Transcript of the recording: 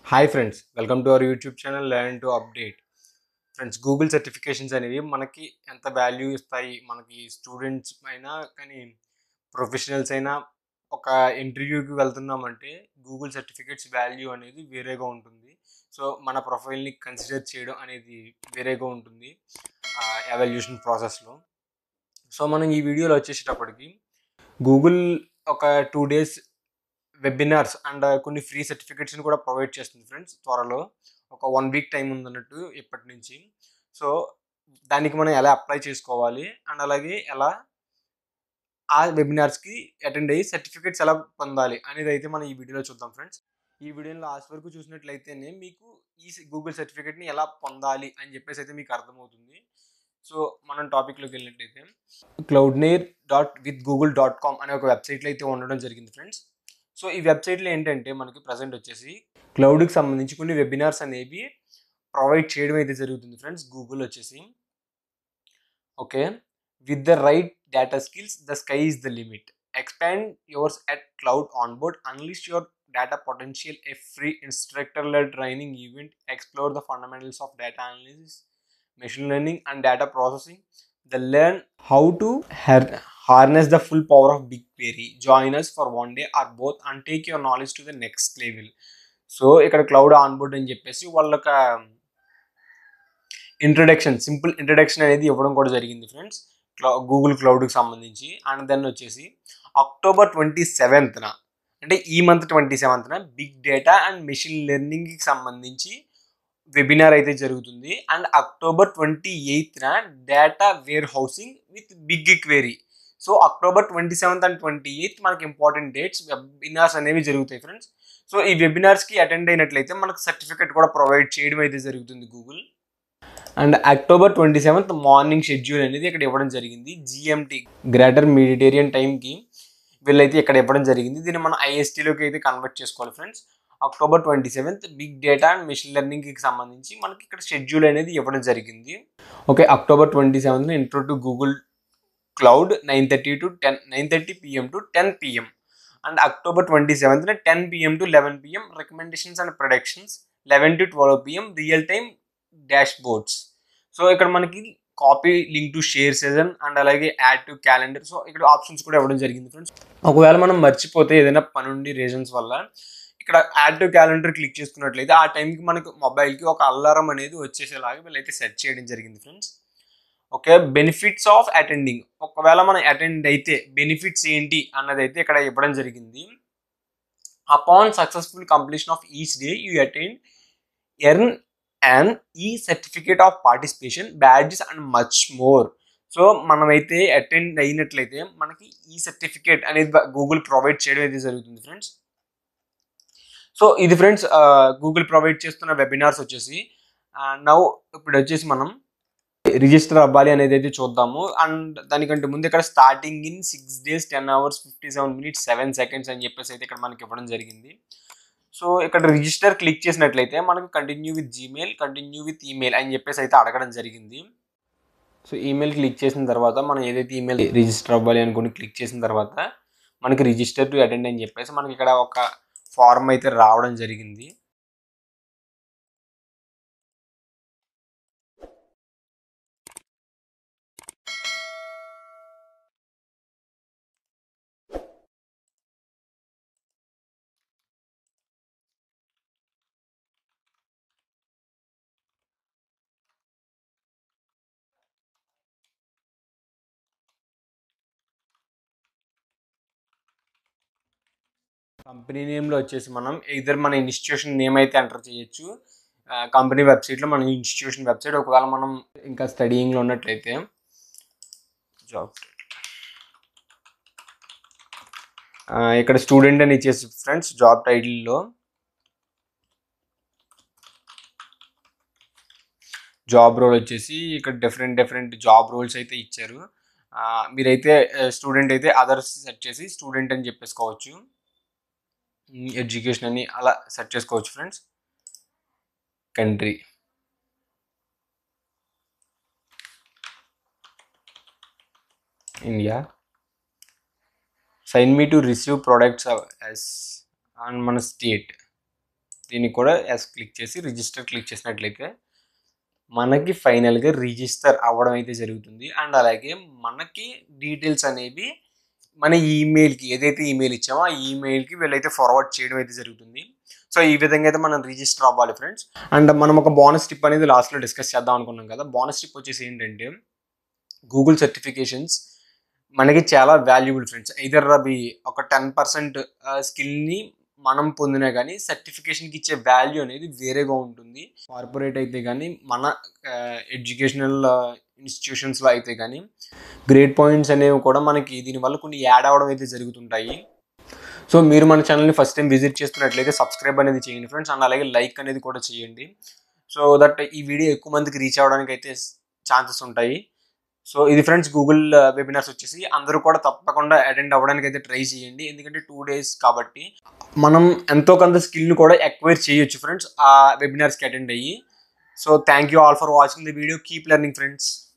Hi friends, welcome to our YouTube channel learn to update. Friends, Google certifications అనేవి మనకి ఎంత value ఇస్తాయి? మనకి స్టూడెంట్స్ అయినా కానీ ప్రొఫెషనల్స్ అయినా ఒక ఇంటర్వ్యూకి వెళ్తున్నామంటే గూగుల్ సర్టిఫికేట్స్ వాల్యూ అనేది వేరేగా ఉంటుంది. సో మన ప్రొఫైల్ని కన్సిడర్ చేయడం అనేది వేరేగా ఉంటుంది ఎవాల్యుయేషన్ ప్రాసెస్లో. సో మనం ఈ వీడియోలో వచ్చేసేటప్పటికి గూగుల్ ఒక 2 days వెబినార్స్ అండ్ కొన్ని ఫ్రీ సర్టిఫికేట్స్ని కూడా ప్రొవైడ్ చేస్తుంది ఫ్రెండ్స్. త్వరలో ఒక 1 week టైం ఉందన్నట్టు ఇప్పటి నుంచి. సో దానికి మనం ఎలా అప్లై చేసుకోవాలి అండ్ అలాగే ఎలా ఆ వెబినార్స్కి అటెండ్ అయ్యి సర్టిఫికేట్స్ ఎలా పొందాలి అనేది అయితే మనం ఈ వీడియోలో చూద్దాం ఫ్రెండ్స్. ఈ వీడియోని లాస్ట్ వరకు చూసినట్లయితేనే మీకు ఈ గూగుల్ సర్టిఫికేట్ని ఎలా పొందాలి అని చెప్పేసి అయితే మీకు అర్థమవుతుంది. సో మనం టాపిక్లోకి వెళ్ళినట్లయితే cloudnair.withgoogle.com అనే ఒక వెబ్సైట్లో అయితే ఉండడం జరిగింది ఫ్రెండ్స్. సో ఈ వెబ్సైట్లో ఏంటంటే మనకి ప్రజెంట్ వచ్చేసి క్లౌడ్కి సంబంధించి కొన్ని వెబినార్స్ అనేవి ప్రొవైడ్ చేయడం అయితే జరుగుతుంది ఫ్రెండ్స్. గూగుల్ వచ్చేసి okay, with the right data skills the sky is the limit, expand yours at cloud on board, unleash your data potential, a free instructor-led training event, explore the fundamentals of data analysis, machine learning and data processing. They learn how to harness the full power of BigQuery. Join us for one day or both and take your knowledge to the next level. So ఇక్కడ cloud onboard అని చెప్పేసి వాళ్ళొక simple introduction అనేది ఇవ్వడం కూడా జరిగింది friends, Google క్లౌడ్కి సంబంధించి. And then వచ్చేసి October 27th, అంటే ఈ month 27th big data and machine లెర్నింగ్కి సంబంధించి వెబినార్ అయితే జరుగుతుంది. And October 28th data warehousing with big query. So October 27th and 28th మనకి ఇంపార్టెంట్ డేట్స్ వెబినార్స్ అనేవి జరుగుతాయి ఫ్రెండ్స్. సో ఈ వెబినార్స్కి అటెండ్ అయినట్లయితే మనకు సర్టిఫికేట్ కూడా ప్రొవైడ్ చేయడం అయితే జరుగుతుంది Google. And October 27th morning schedule అనేది ఇక్కడ ఇవ్వడం జరిగింది. GMT, గ్రేటర్ మెడిటేరియన్ టైంకి వీళ్ళైతే ఇక్కడ ఇవ్వడం జరిగింది. దీన్ని మనం ISTలోకి అయితే కన్వర్ట్ చేసుకోవాలి friends. October 27th big data and machine లెర్నింగ్కి సంబంధించి మనకి ఇక్కడ షెడ్యూల్ అనేది ఇవ్వడం జరిగింది. Okay, October 27th intro to Google cloud 9:30 PM to 10 PM. And October 27th 10 PM to 11 PM recommendations and productions, 11 to 12 PM real time dashboards. So ఇక్కడ మనకి copy link to share session and అలాగే add to calendar. So ఇక్కడ options కూడా ఇవ్వడం జరిగింది friends. ఒకవేళ మనం మర్చిపోతే ఏదైనా పనుండి రీజన్స్ వల్ల ఇక్కడ యాడ్ టు క్యాలెండర్ క్లిక్ చేసుకున్నట్లయితే ఆ టైంకి మనకు మొబైల్కి ఒక అలారం అనేది వచ్చేసేలాగా వీళ్ళైతే సెట్ చేయడం జరిగింది friends. Okay, benefits of attending. ఒకవేళ మనం అటెండ్ అయితే బెనిఫిట్స్ ఏంటి అన్నది అయితే ఇక్కడ ఇవ్వడం జరిగింది. Upon successful completion of each day you attend, earn and ఈ certificate of participation, badges and much more. So మనమైతే అటెండ్ అయినట్లయితే మనకి ఈ సర్టిఫికేట్ అనేది గూగుల్ ప్రొవైడ్ చేయడం అయితే జరుగుతుంది ఫ్రెండ్స్. సో ఇది ఫ్రెండ్స్ గూగుల్ ప్రొవైడ్ చేస్తున్న వెబినార్స్ వచ్చేసి. నౌ ఇప్పుడు వచ్చేసి మనం రిజిస్టర్ అవ్వాలి అనేది అయితే చూద్దాము. అండ్ దానికంటే ముందు ఇక్కడ starting in 6 days 10 hours 57 minutes 7 seconds అని చెప్పేసి అయితే ఇక్కడ మనకి ఇవ్వడం జరిగింది. సో ఇక్కడ రిజిస్టర్ క్లిక్ చేసినట్లయితే మనకు continue with Gmail, continue with email అని చెప్పేసి అయితే అడగడం జరిగింది. సో ఈమెయిల్ క్లిక్ చేసిన తర్వాత మనం ఏదైతే ఈమెయిల్ రిజిస్టర్ అవ్వాలి అనుకుని క్లిక్ చేసిన తర్వాత మనకి రిజిస్టర్ టు అటెండ్ అని చెప్పేసి మనకి ఇక్కడ ఒక ఫార్మ్ అయితే రావడం జరిగింది. కంపెనీ నేమ్లో వచ్చేసి మనం ఇద్దరు మన ఇన్స్టిట్యూషన్ నేమ్ అయితే ఎంటర్ చేయొచ్చు కంపెనీ వెబ్సైట్లో, మన ఇన్స్టిట్యూషన్ వెబ్సైట్. ఒకవేళ మనం ఇంకా స్టడీయింగ్లో ఉన్నట్లయితే జాబ్ ఇక్కడ స్టూడెంట్ అని ఇచ్చేసి ఫ్రెండ్స్ జాబ్ టైటిల్లో జాబ్ రోల్ వచ్చేసి ఇక్కడ డిఫరెంట్ జాబ్ రోల్స్ అయితే ఇచ్చారు. మీరైతే స్టూడెంట్ అయితే అదర్స్ సెట్ చేసి స్టూడెంట్ అని చెప్పేసుకోవచ్చు, ఎడ్యుకేషన్ అని అలా సెట్ చేసుకోవచ్చు friends. Country India, sign me to receive products and మన స్టేట్ దీనికి కూడా ఎస్ క్లిక్ చేసి రిజిస్టర్ క్లిక్ చేసినట్లయితే మనకి ఫైనల్గా రిజిస్టర్ అవ్వడం అయితే జరుగుతుంది. అండ్ అలాగే మనకి డీటెయిల్స్ అనేవి మన ఈమెయిల్కి ఏదైతే ఈమెయిల్ ఇచ్చామో ఆ ఈమెయిల్కి వీళ్ళైతే ఫార్వర్డ్ చేయడం అయితే జరుగుతుంది. సో ఈ విధంగా అయితే మనం రిజిస్టర్ అవ్వాలి ఫ్రెండ్స్. అండ్ మనం ఒక బోనస్ టిప్ అనేది లాస్ట్లో డిస్కస్ చేద్దాం అనుకున్నాం కదా. బోనస్ టిప్ వచ్చేసి ఏంటంటే గూగుల్ సర్టిఫికేషన్స్ మనకి చాలా వాల్యుబుల్ ఫ్రెండ్స్. ఐదర్ అవి ఒక 10% స్కిల్ని మనం పొందినా కానీ సర్టిఫికేషన్కి ఇచ్చే వాల్యూ అనేది వేరేగా ఉంటుంది. కార్పొరేట్ అయితే కానీ మన ఎడ్యుకేషనల్ ఇన్స్టిట్యూషన్స్లో అయితే కానీ గ్రేడ్ పాయింట్స్ అనేవి కూడా మనకి దీనివల్ల కొన్ని యాడ్ అవ్వడం అయితే జరుగుతుంటాయి. సో మీరు మన ఛానల్ని ఫస్ట్ టైం విజిట్ చేస్తున్నట్లయితే సబ్స్క్రైబ్ అనేది చేయండి ఫ్రెండ్స్. అండ్ అలాగే లైక్ అనేది కూడా చేయండి. సో దట్ ఈ వీడియో ఎక్కువ మందికి రీచ్ అవ్వడానికి అయితే ఛాన్సెస్ ఉంటాయి. సో ఇది ఫ్రెండ్స్ గూగుల్ వెబినార్స్ వచ్చేసి అందరూ కూడా తప్పకుండా అటెండ్ అవ్వడానికి అయితే ట్రై చేయండి. ఎందుకంటే 2 days కాబట్టి మనం ఎంతో కొంత స్కిల్ని కూడా ఎక్వైర్ చేయొచ్చు ఫ్రెండ్స్ ఆ వెబినార్స్కి అటెండ్ అయ్యి. So thank you all for watching the video. Keep learning friends.